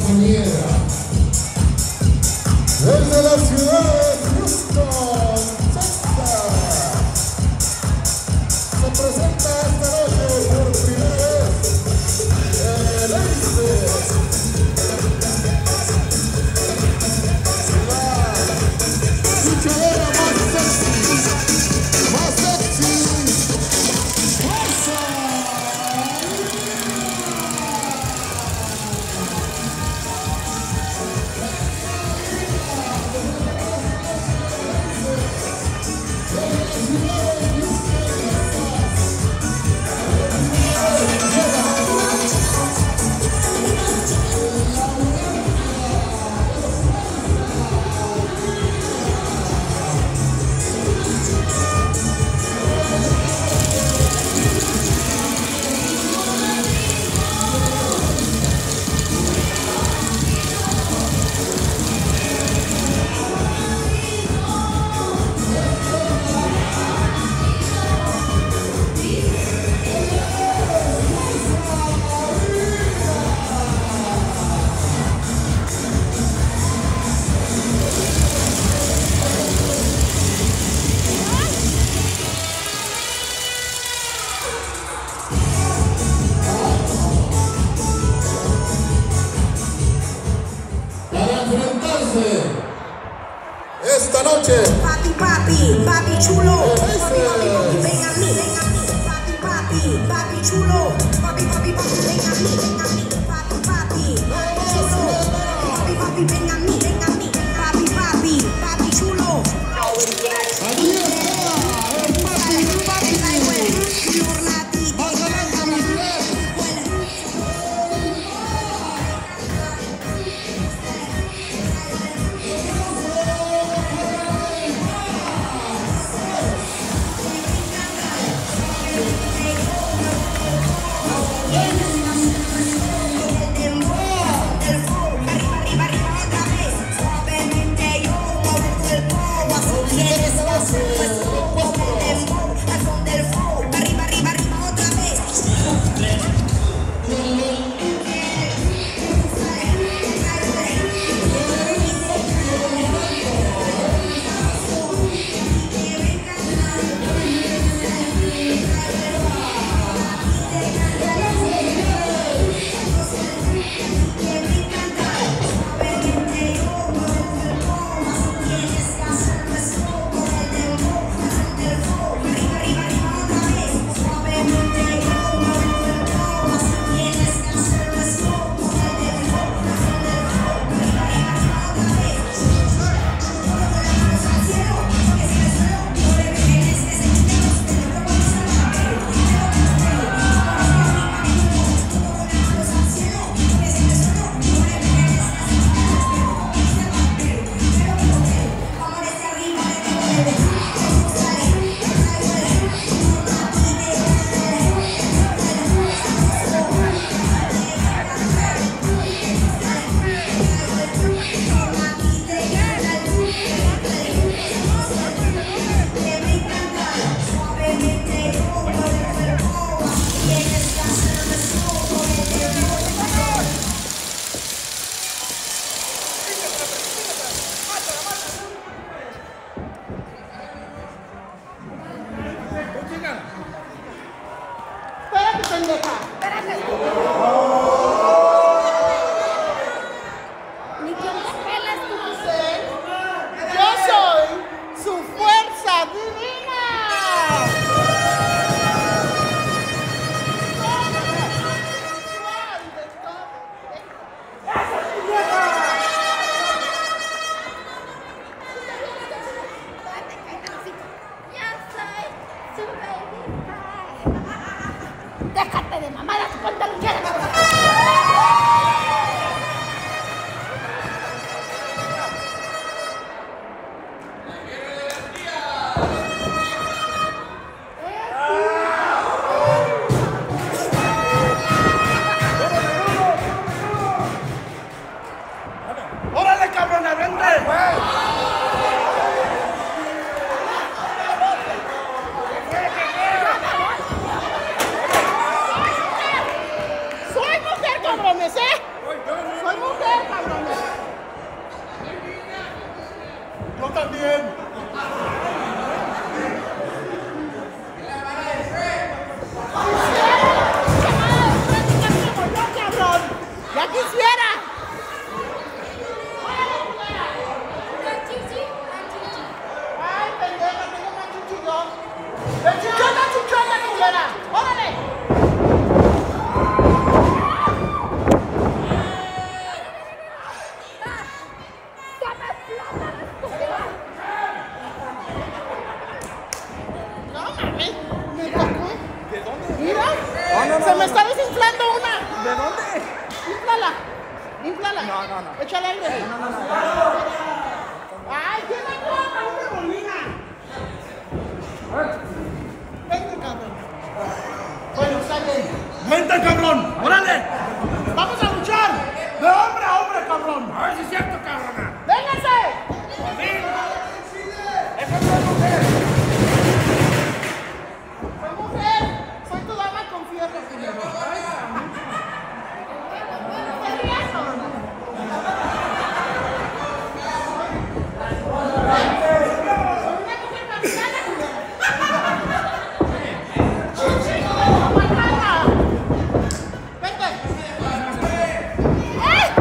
compañera. Desde la ciudad de Houston, Texas, se presenta esta noche por primera vez el Ace. La luchadora más sexy, Rosa. Esta noche, papi chulo, ven a mí, papi chulo, papi, ven a mí, papi chulo, papi, ven a mí, papi chulo. aquí está el papi. Espérate, pendeja. Espérate. Ni que me pelas tú. Yo soy su fuerza divina. Déjate de mamadas, ponte a luchar. ¡Órale, cabrona, vente! ¡Suéltala! Se me está desinflando una. ¿De dónde? Inflala. Inflala. No. Échale aire. Ay, ¿quién me toca? Una bolina. Vente, cabrón. Bueno, está bien. ¡Vente, cabrón! ¡Órale! Vamos a luchar. De hombre a hombre, cabrón. A ver si es cierto, cabrona. ¡Véngase! ¡Esa no es mujer! Soy mujer. Soy tu dama con fierro, señor. ¿Qué rías, o no? Soy una mujer capitana, Vente. ¡Eh!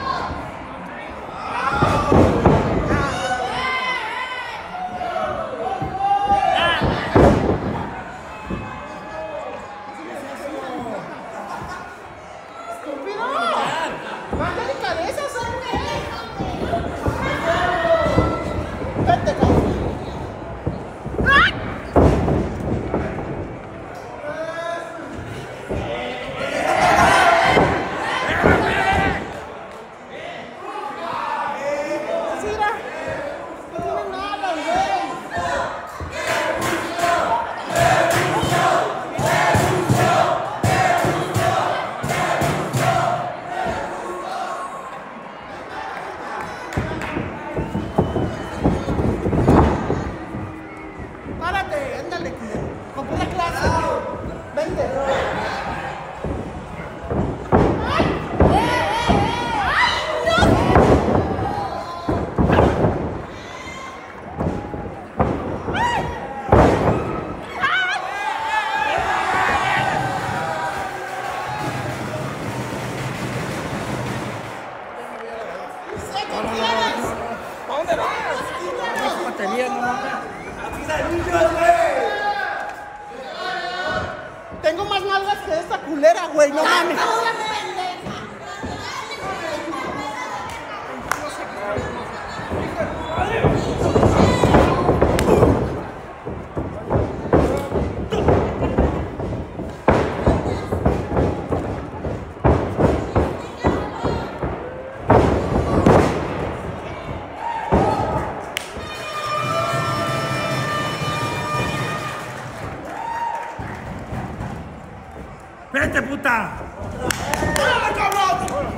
¡Estúpido! ¡Más delicadeza, hombre! Vente, cabrón. ¡Ay! Mira, no tiene nada, güey. Párate, ándale, con pura clase. Vente. ¡Ay! ¡Ay, no! Sé que quieres. ¿A dónde vas? Batería, no mames. Tengo más nalgas que esta culera, güey, no mames. ¡Vete, puta! ¡Órale, cabrón!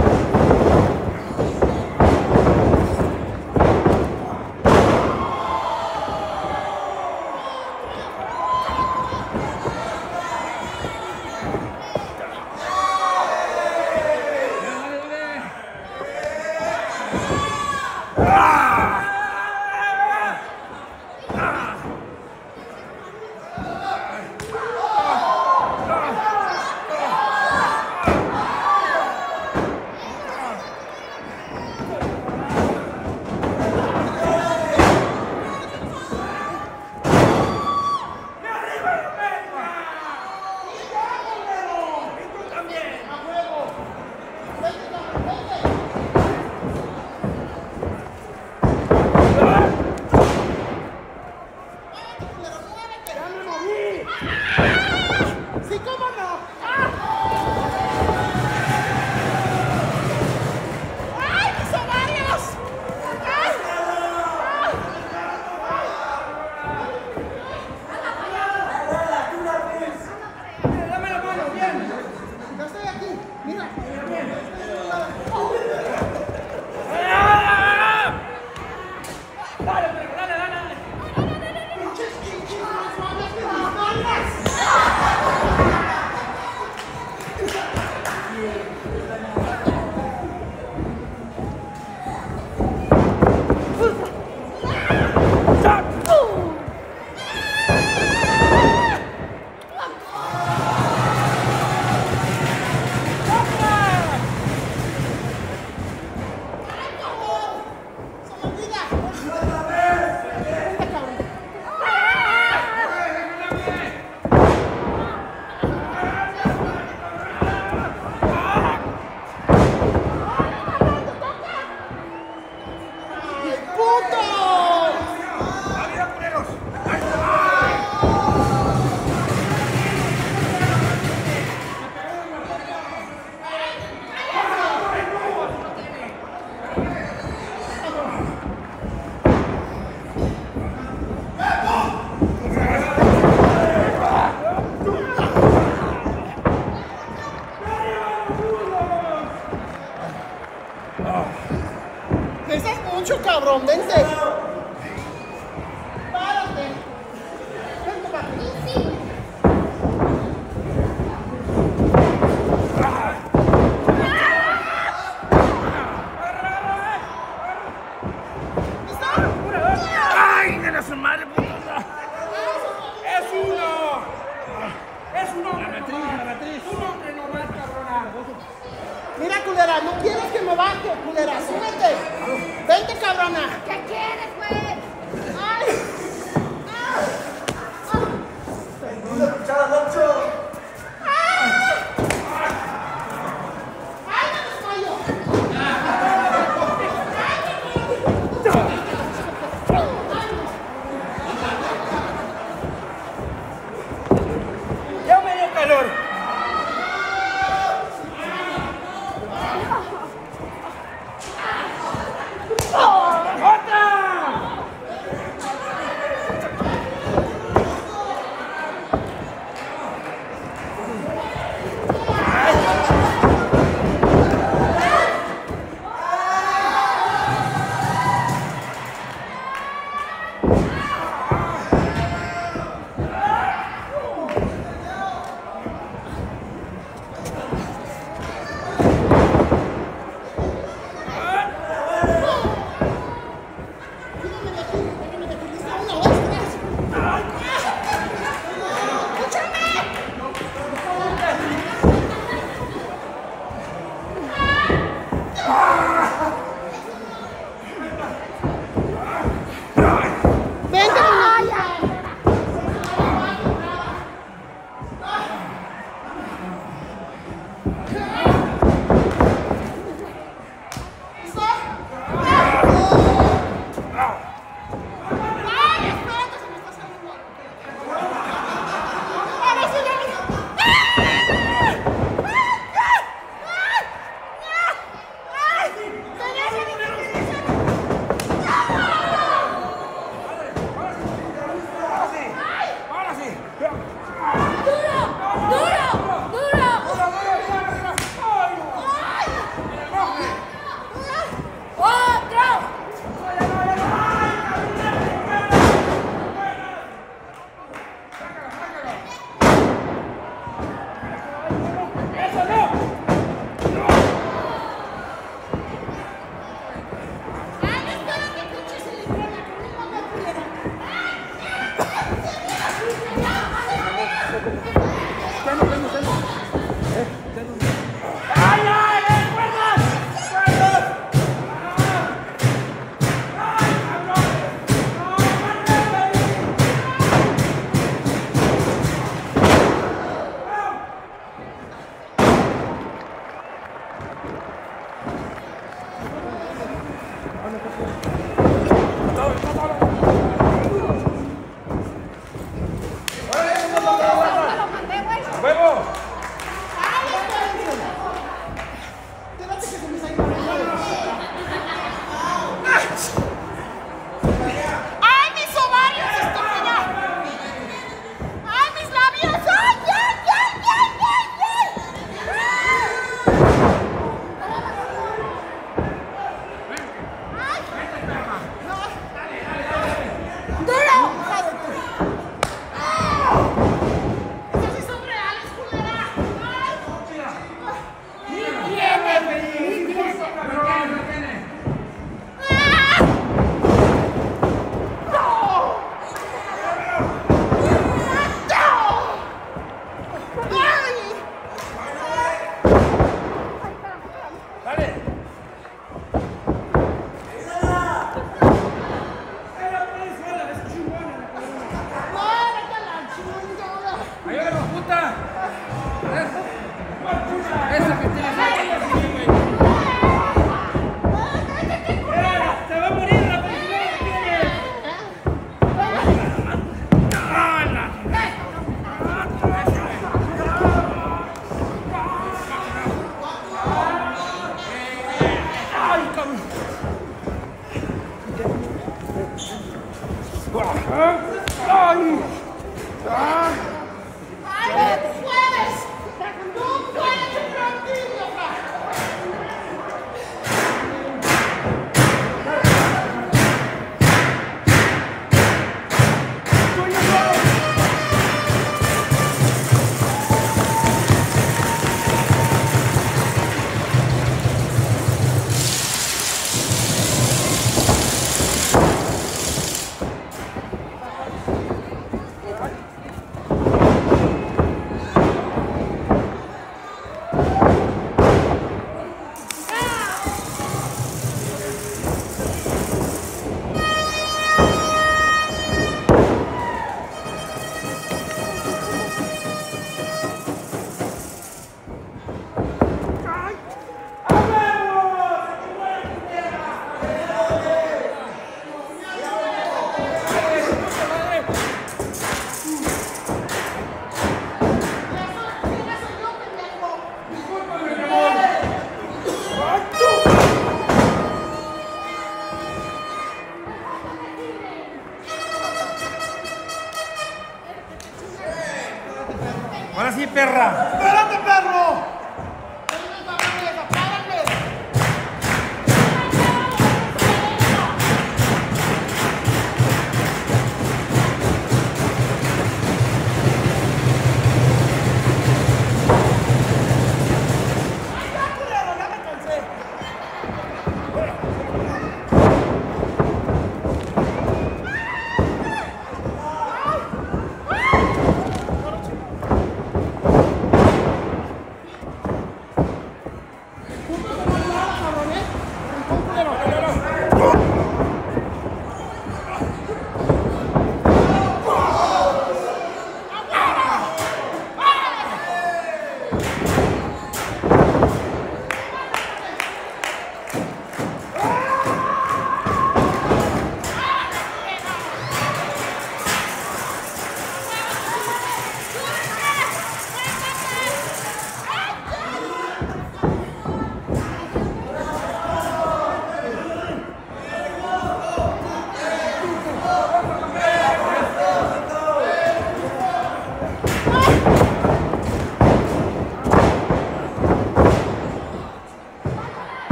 Sí, cómo no. ¡Ay, mis ovarios! ¡Ay! ¡Dame la mano, bien! Ya estoy aquí. Mira. ¡Dale, pero dale! Pinches chichis más malas que mis nalgas. cabrón, vente. Párate. Vente, papi. ¡Ay, de la su madre, puta! ¡Es uno! ¡Es un hombre! La matriz. Un hombre no más, cabrona. Mira, culera, no quieres que me baje, culera, súbete. Vente, cabrona. ¿Qué quieres, güey? Ay. Ay, me desmayo. ¡Ya me dio calor! ¡Estos sí son reales, culera! perra.